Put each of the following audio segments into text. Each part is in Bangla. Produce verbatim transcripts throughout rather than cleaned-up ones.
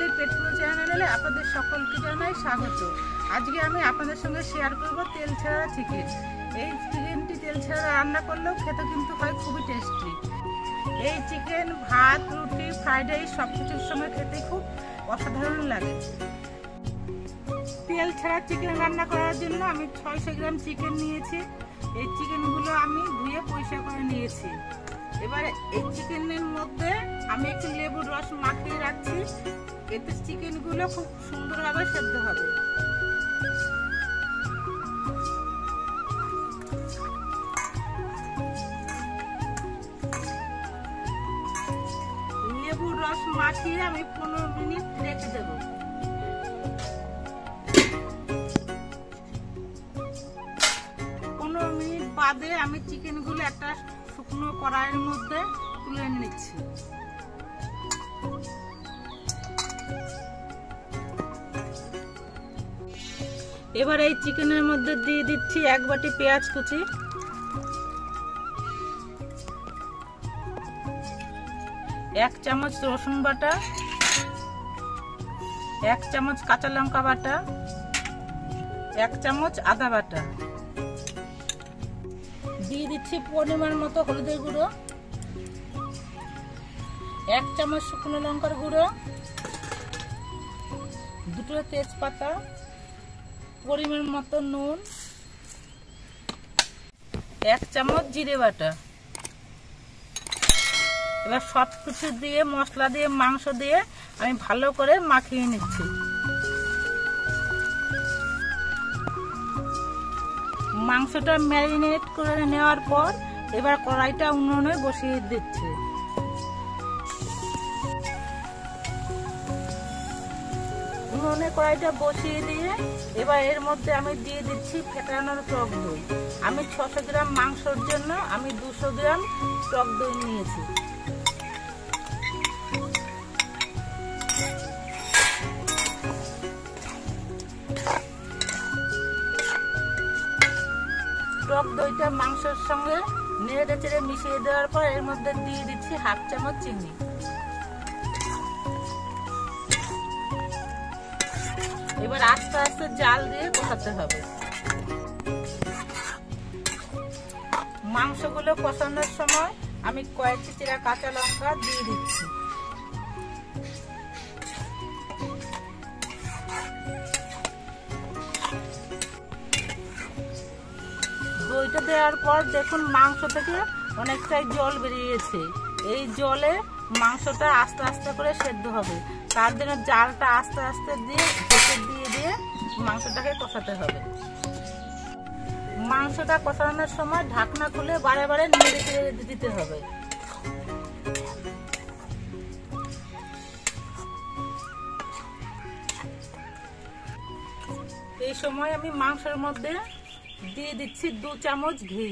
বাঙালির পেটপুজো চ্যানেলে আপনাদের সকলকে জানাই স্বাগত। আজকে আমি আপনাদের সঙ্গে শেয়ার করব তেল ছাড়া চিকেন। এই চিকেনটি তেল ছাড়া রান্না করলেও খেতে কিন্তু হয় খুবই টেস্টি। এই চিকেন ভাত, রুটি, ফ্রাইড রাইস সব কিছুর সঙ্গে খেতে খুব অসাধারণ লাগে। তেল ছাড়া চিকেন রান্না করার জন্য আমি ছয়শো গ্রাম চিকেন নিয়েছি। এই চিকেনগুলো আমি ধুয়ে পরিষ্কার করে নিয়েছি। এবার এই চিকেনের মধ্যে আমি একটু লেবুর রস মাখিয়ে রাখছি, এতে চিকেনগুলো খুব সুন্দরভাবে সেদ্ধ হবে। লেবুর রস মাখিয়ে আমি পনেরো মিনিট রেখে দেব। পনেরো মিনিট বাদে আমি চিকেনগুলো একটা শুকনো কড়াইয়ের মধ্যে তুলে নিচ্ছি। এবার এই চিকেনের মধ্যে দিয়ে দিচ্ছি এক বাটি পেঁয়াজ কুচি, এক চামচ রসুন বাটা, এক চামচ কাঁচা লঙ্কা বাটা, এক চামচ আদা বাটা, দিয়ে দিচ্ছি পরিমাণ মতো হলুদের গুঁড়ো, এক চামচ শুকনো লঙ্কার গুঁড়ো, দুটো তেজপাতা, পরিমাণ মতো নুন, এক চামচ জিরে বাটা। এবার সব কিছু দিয়ে মশলা দিয়ে মাংস দিয়ে আমি ভালো করে মাখিয়ে নিচ্ছি। মাংসটা ম্যারিনেট করে নেওয়ার পর এবার কড়াইটা উনুনে বসিয়ে দিচ্ছি। উনুনে কড়াইটা বসিয়ে দিয়ে এবার এর মধ্যে আমি দিয়ে দিচ্ছি ফেটানোর টক দই। আমি ছশো গ্রাম মাংসের জন্য আমি দুশো গ্রাম টক দই নিয়েছি। টক দইটা মাংসের সঙ্গে নেড়ে চেড়ে মিশিয়ে দেওয়ার পর এর মধ্যে দিয়ে দিচ্ছি হাফ চামচ চিনি। এবার আস্তে আস্তে জাল দিয়ে কষাতে হবে। মাংসগুলো কষানোর সময় আমি কয়েকটি চেরা কাঁচা লঙ্কা দিয়ে দিচ্ছি। দইটা দেওয়ার পর দেখুন মাংস থেকে অনেকটাই জল বেরিয়েছে। এই জলে মাংসটা আস্তে আস্তে করে সেদ্ধ হবে, তার জন্য জালটা আস্তে আস্তে দিয়ে ঢেকে দিয়ে দিয়ে মাংসটাকে কষাতে হবে। মাংসটা কষানোর সময় ঢাকনা খুলে বারে বারে নেড়ে চেড়ে দিতে হবে। এই সময় আমি মাংসের মধ্যে দিয়ে দিচ্ছি দু চামচ ঘি।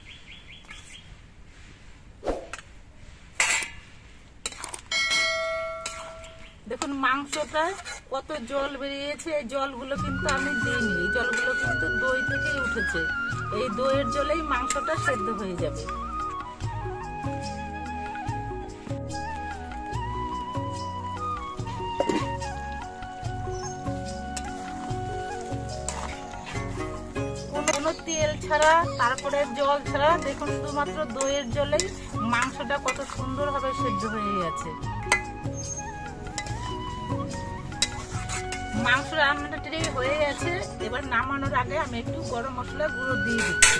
দেখুন মাংসটা কত জল বেরিয়েছে। এই জলগুলো কিন্তু আমি দিইনি, এই জলগুলো কিন্তু দই থেকেই উঠেছে। এই দইয়ের জলেই মাংসটা সেদ্ধ হয়ে যাবে। কোনো তেল ছাড়া, তারপরে জল ছাড়া, দেখুন শুধুমাত্র দইয়ের জলেই মাংসটা কত সুন্দরভাবে সেদ্ধ হয়ে গেছে। মাংস রান্নাটা রেডি হয়ে গেছে। এবার নামানোর আগে আমি একটু গরম মশলা গুঁড়ো দিয়ে দিচ্ছি।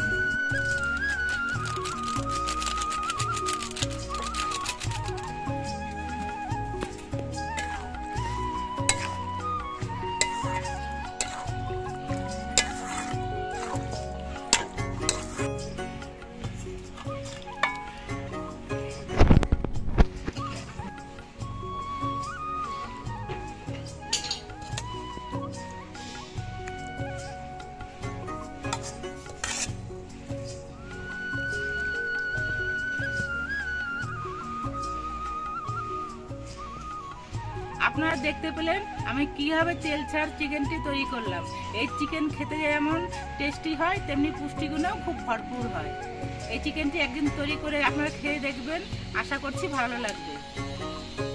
আপনারা দেখতে পেলেন আমি কিভাবে তেল ছাড়া চিকেনটি তৈরি করলাম। এই চিকেন খেতে যেমন টেস্টি হয় তেমনি পুষ্টিগুণও খুব ভরপুর হয়। এই চিকেনটি একদিন তৈরি করে আপনারা খেয়ে দেখবেন, আশা করছি ভালো লাগবে।